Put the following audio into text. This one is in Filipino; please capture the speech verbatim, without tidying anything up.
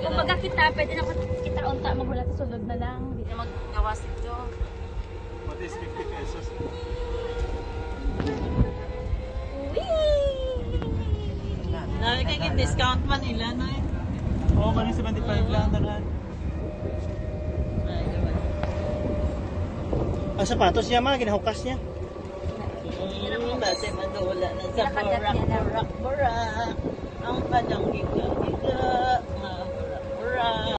kung baga kita, pwede na kita unta magula sa sulod na lang. Hindi na maggawas ito. What is fifty pesos? Nabi kay discount man nila na eh. Oo, kanina seventy-five lang tanan. Ang sapatos niya mga ginahukas niya. Hmm, base madula na sa burak-burak-burak. Ang kanyang giga-giga. Burak-burak.